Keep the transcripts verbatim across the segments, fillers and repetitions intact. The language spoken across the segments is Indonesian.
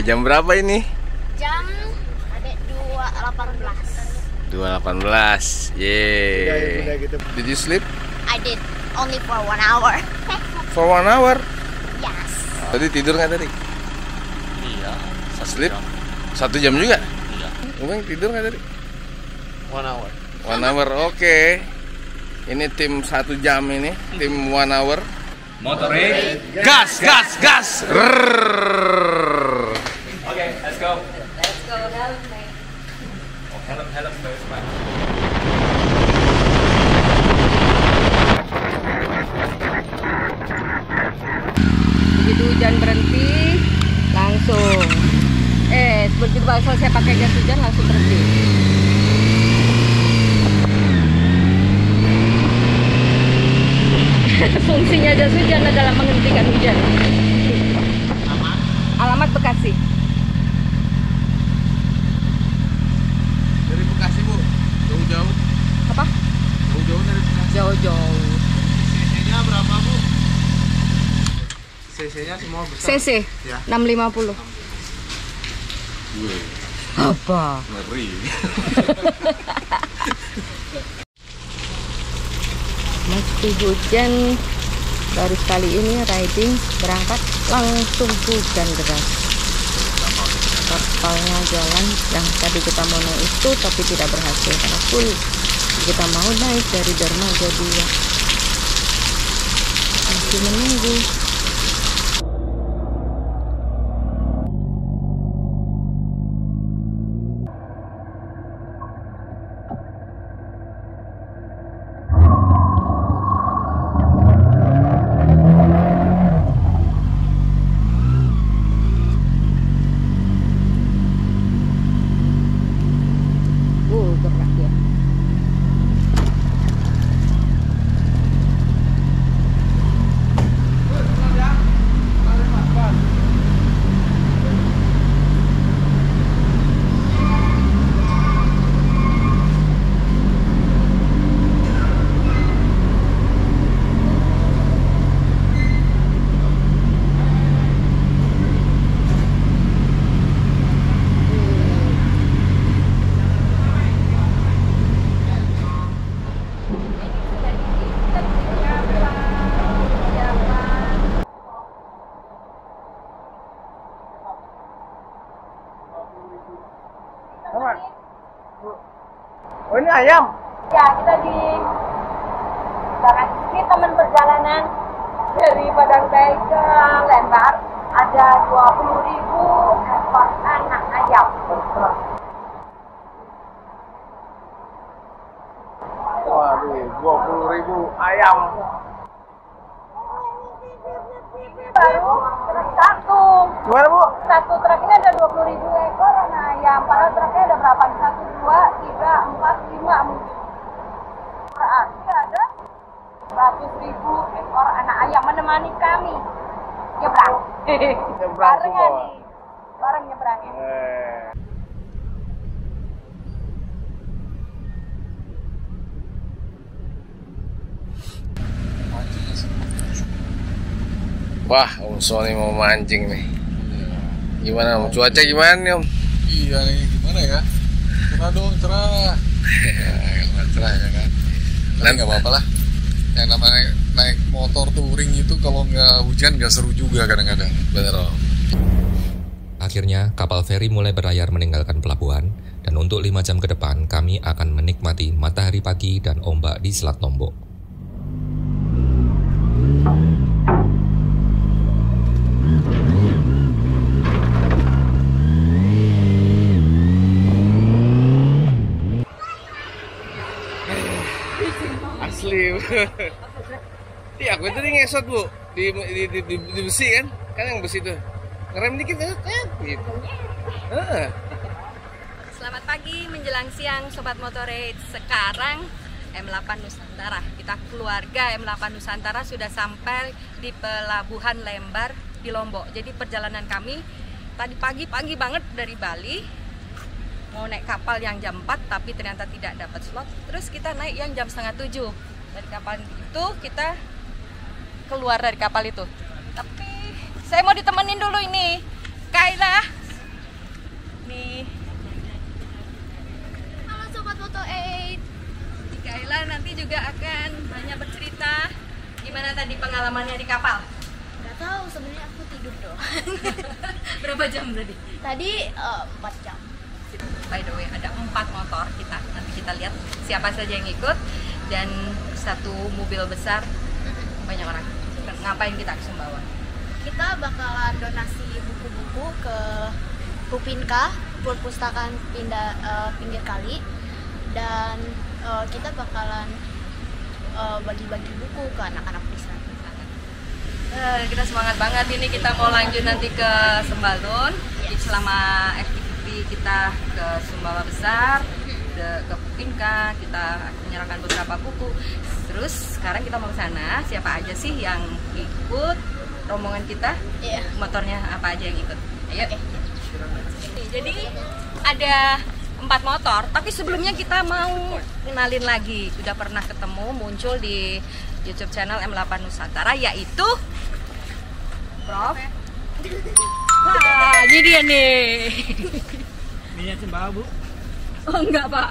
jam berapa ini? Jam ada dua delapan belas. dua delapan belas. Yeay. Did you sleep? I did only for one hour. For one hour? Yes. Tadi tidur nggak tadi? Iya. Sleep? Satu jam juga? Iya. Emang tidur nggak tadi? One hour. One hour, oke. Okay. Ini tim satu jam ini, tim one hour. Motorade. Gas, gas, gas. Rrrr. Oke, let's go. Let's go help me. Oh, helm, helm, guys, Pak. Begitu hujan berhenti, langsung. Eh, begitu selesai pakai jas hujan langsung berhenti. Fungsinya jas hujan adalah menghentikan hujan. Alamat? Alamat Bekasi. Dari Bekasi, Bu. Jauh-jauh. Apa? Jauh-jauh dari Bekasi. Jauh-jauh. C C-nya berapa, Bu? C C-nya semua besar. C C Ya. enam lima puluh. Wih, Apa? ngeri. Meski hujan, baru sekali ini riding berangkat langsung hujan deras. Kapalnya jalan yang tadi kita mau naik itu tapi tidak berhasil karena full. Kita mau naik dari dermaga dua. Masih menunggu. Oh, ini ayam? Ya, kita di belakang ini teman perjalanan dari Padang Bay ke Lembar ada dua puluh ribu ekor anak ayam. Waduh, dua puluh ribu ayam. Baru truk satu. Gimana, Bu? Satu truk ini ada dua puluh ribu ekor anak ayam. Padahal truknya ada berapa? Satu, dua, tiga, empat, lima mungkin. Berarti ada seratus ribu ekor anak ayam menemani kami nyebrang. Nyebrang Bareng semua. nih. Bareng nyebrangnya. Eh. Wah, Om Sony mau mancing nih. Gimana Om? Cuaca gimana nih Om? Iya nih, gimana ya? Cerah dong, cerah. Nggak cerah ya kan? Tapi nggak apa-apa lah. Yang namanya naik motor touring itu kalau nggak hujan nggak seru juga kadang-kadang. Bener Om. Akhirnya, kapal feri mulai berlayar meninggalkan pelabuhan, dan untuk lima jam ke depan kami akan menikmati matahari pagi dan ombak di Selat Lombok. Asli. Iya, aku tadi ngesot Bu di di, di, di, di besi kan? Kan yang besi tuh. Ngerem dikit kan? Gitu. Ah. Selamat pagi menjelang siang Sobat Motorade. Sekarang M delapan Nusantara. Kita keluarga M delapan Nusantara sudah sampai di Pelabuhan Lembar di Lombok. Jadi perjalanan kami tadi pagi-pagi banget dari Bali. Mau naik kapal yang jam empat tapi ternyata tidak dapat slot. Terus kita naik yang jam setengah tujuh. Dari kapal itu kita keluar dari kapal itu. Tapi saya mau ditemenin dulu ini. Kaila sini. Halo Sobat Moto delapan. Kaila nanti juga akan banyak bercerita gimana tadi pengalamannya di kapal. Gak tahu sebenarnya aku tidur doang. Berapa jam tadi? Tadi eh, empat jam. By the way, ada empat motor kita. Nanti kita lihat siapa saja yang ikut dan satu mobil besar banyak orang. Ngapain kita ke Sumbawa? Kita bakalan donasi buku-buku ke Pupinka, Perpustakaan Pindah, eh, Pinggir Kali, dan eh, kita bakalan eh, bagi-bagi buku ke anak-anak di sana. Eh, kita semangat banget ini, kita mau lanjut nanti ke Sembalun. Yes. Selama activity kita ke Sumbawa Besar, ke, ke Pupinka, kita menyerahkan beberapa buku. Terus sekarang kita mau ke sana. Siapa aja sih yang ikut rombongan kita? Iya. Motornya apa aja yang ikut? Ayo. Oke. Jadi ada empat motor, tapi sebelumnya kita mau kenalin lagi. Sudah pernah ketemu, muncul di YouTube channel M delapan Nusantara, yaitu Prof. Wah, ini dia nih. Minyak Sumbawa, Bu. Oh enggak, Pak.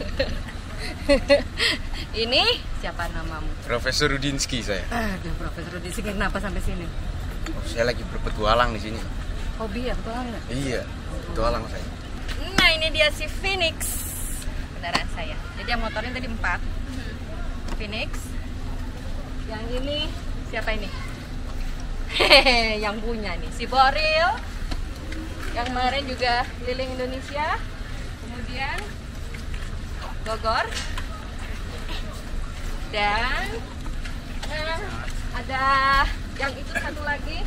Ini siapa namamu? Profesor Rudinski saya. Aduh, Profesor Rudi, kenapa sampai sini? Oh, saya lagi berpetualang di sini. Hobi ya, betul nggak? Iya, petualang saya. Nah, ini dia si Phoenix, kendaraan saya. Jadi yang motornya tadi empat. Phoenix. Yang ini siapa ini? Hehehe, yang punya nih si Boril. Yang kemarin juga keliling Indonesia. Kemudian Gogor. Dan nah, ada yang itu satu lagi.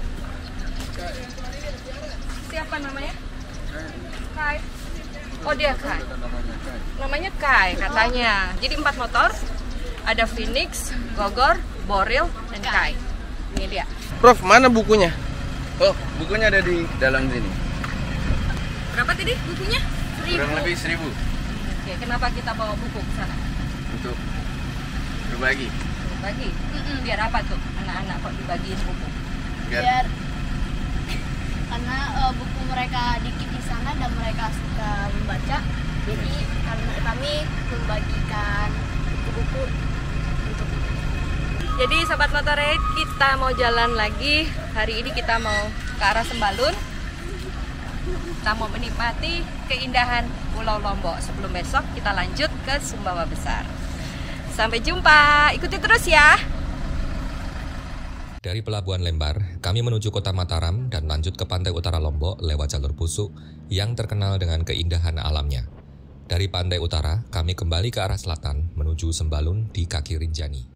Siapa namanya? Kai. Oh, dia Kai. Namanya Kai katanya. Jadi empat motor. Ada Phoenix, Gogor, Boril, dan Kai. Ini dia. Prof, mana bukunya? Oh, bukunya ada di dalam sini. Berapa tadi bukunya? Kurang lebih seribu Oke, kenapa kita bawa buku ke sana? untuk berbagi. Bagi. Biar apa tuh anak-anak kok dibagiin buku? Biar Biar karena eh, buku mereka dikit di sana dan mereka suka membaca, jadi karena kami membagikan buku-buku untuk itu. Jadi Sobat Motorhead, kita mau jalan lagi. Hari ini kita mau ke arah Sembalun. Kita mau menikmati keindahan Pulau Lombok. Sebelum besok kita lanjut ke Sumbawa Besar. Sampai jumpa, ikuti terus ya. Dari Pelabuhan Lembar, kami menuju Kota Mataram dan lanjut ke pantai utara Lombok lewat jalur busuk yang terkenal dengan keindahan alamnya. Dari pantai utara, kami kembali ke arah selatan menuju Sembalun di kaki Rinjani.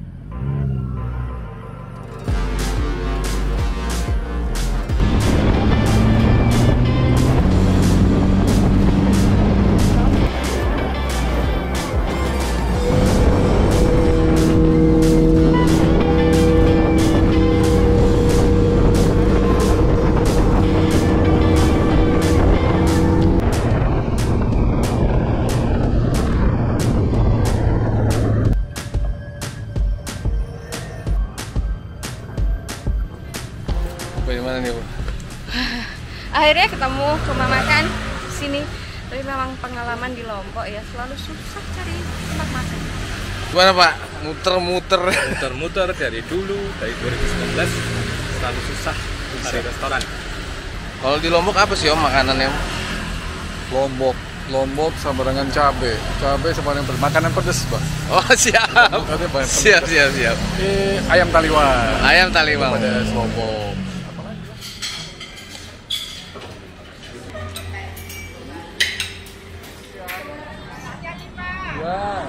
bagaimana nih, Bu? Akhirnya ketemu rumah makan sini. Tapi memang pengalaman di Lombok ya selalu susah cari tempat makan. Gimana, Pak? Muter-muter. Muter-muter dari dulu, dari dua ribu sembilan belas selalu susah cari restoran. Kalau di Lombok apa sih, Om, makanannya? Lombok, Lombok sama dengan cabe, cabe sama dengan makanan pedas, Pak. Oh, siap. Katanya banyak pedas. Siap, siap, siap. Eh, ayam taliwang. Ayam taliwang. Pedas Lombok. Ya.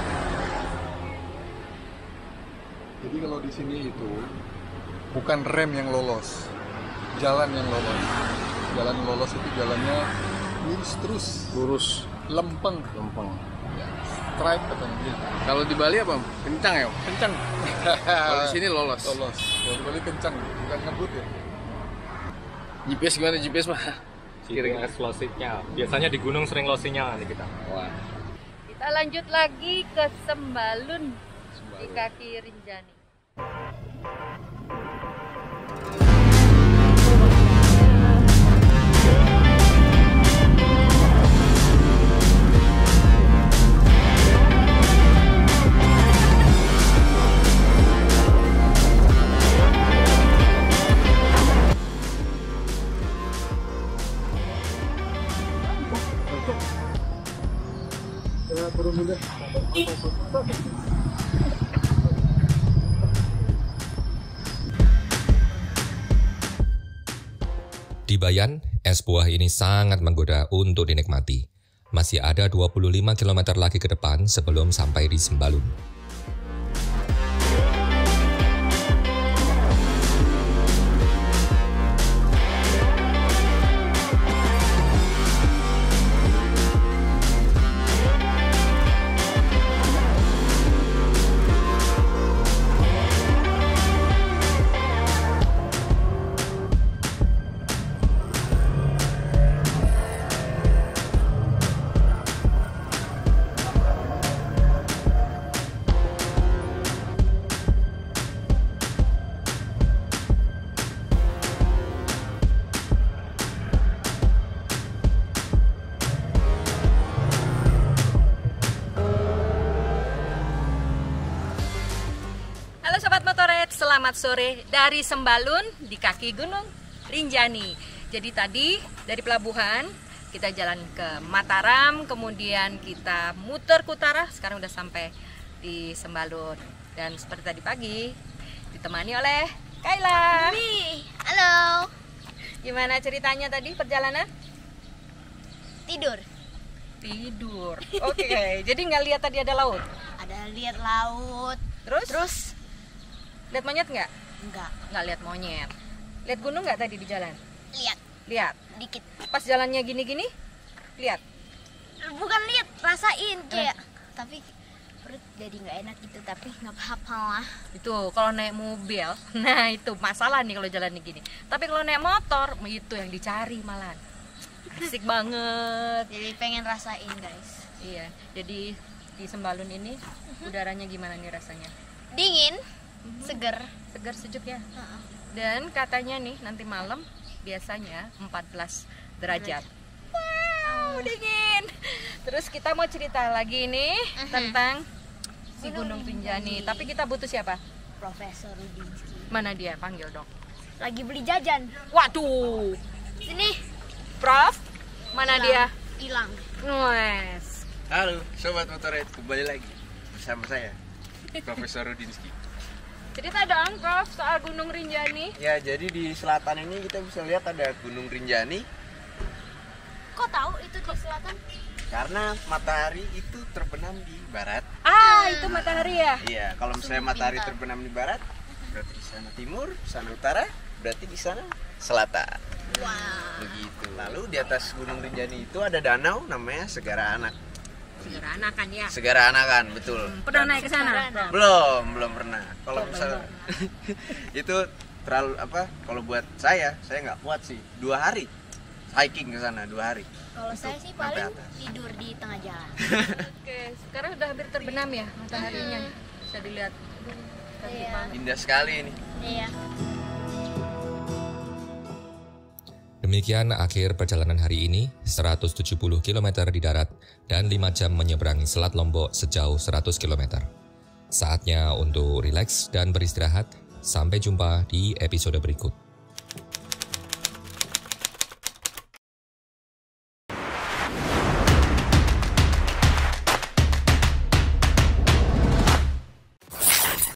Jadi kalau di sini itu bukan rem yang lolos, jalan yang lolos. Jalan yang lolos itu jalannya lurus terus, Lurus, lempeng, lempeng. ya, straight katanya gitu. Kalau di Bali apa, Om? Kencang ya, Om? Kencang. Kalau di sini lolos. lolos. Kalau di Bali kencang, bukan ngebut ya. G P S gimana G P S, Pak? G P S low signal. Biasanya di gunung sering low signal nanti kita. Wah. Kita lanjut lagi ke Sembalun di kaki Rinjani. Ya, turun dulu deh. Di Bayan, es buah ini sangat menggoda untuk dinikmati. Masih ada dua puluh lima kilometer lagi ke depan sebelum sampai di Sembalun. Selamat sore dari Sembalun di kaki Gunung Rinjani. Jadi tadi dari pelabuhan kita jalan ke Mataram, kemudian kita muter ke utara, sekarang udah sampai di Sembalun. Dan seperti tadi pagi ditemani oleh Kayla. Halo. Gimana ceritanya tadi perjalanan? Tidur. Tidur. Oke, okay. Jadi nggak lihat tadi ada laut? Ada lihat laut. Terus? Terus lihat monyet nggak? enggak. Nggak lihat monyet. Lihat gunung nggak tadi di jalan? Lihat. Lihat. Dikit. Pas jalannya gini-gini, lihat. Bukan lihat, rasain kayak. Eh. Tapi perut jadi nggak enak gitu, tapi nggak apa-apa lah. Itu kalau naik mobil, nah itu masalah nih kalau jalan gini. Tapi kalau naik motor, itu yang dicari malah. Asik banget. Jadi pengen rasain guys. Iya. Jadi di Sembalun ini uh-huh. udaranya gimana nih rasanya? Dingin. Seger, seger sejuk ya. Uh-uh. Dan katanya nih nanti malam biasanya empat belas derajat. Wow, dingin. Terus kita mau cerita lagi nih uh-huh. tentang si Gunung Rinjani. Tapi kita butuh siapa? Profesor Rudinsky. Mana dia? Panggil dong. Lagi beli jajan. Waduh. Sini. Prof. Mana Ilang. dia? Hilang. Wes. Halo, sobat Motorhead, kembali lagi bersama saya, Profesor Rudinsky. Cerita dong, Prof, soal Gunung Rinjani. Ya, jadi di selatan ini kita bisa lihat ada Gunung Rinjani. Kok tahu itu di selatan? Karena matahari itu terbenam di barat. Ah, hmm. itu matahari ya? Iya, kalau misalnya Sungguh matahari pintar. terbenam di barat, berarti di sana timur, sana utara, berarti di sana selatan. Wow. Begitu. Lalu di atas Gunung Rinjani itu ada danau namanya Segara Anak. Segara Anakan ya. Segara Anakan, betul. Hmm, pernah naik ke sana? Belum, belum pernah. Kalau misalnya itu terlalu apa? Kalau buat saya, saya nggak kuat sih. Dua hari hiking ke sana, dua hari. Kalau saya sih paling tidur di tengah jalan. Oke, sekarang udah hampir terbenam ya mataharinya. Bisa dilihat. Iya. Indah sekali ini. Iya. Demikian akhir perjalanan hari ini, seratus tujuh puluh kilometer di darat dan lima jam menyeberangi Selat Lombok sejauh seratus kilometer. Saatnya untuk rileks dan beristirahat. Sampai jumpa di episode berikut.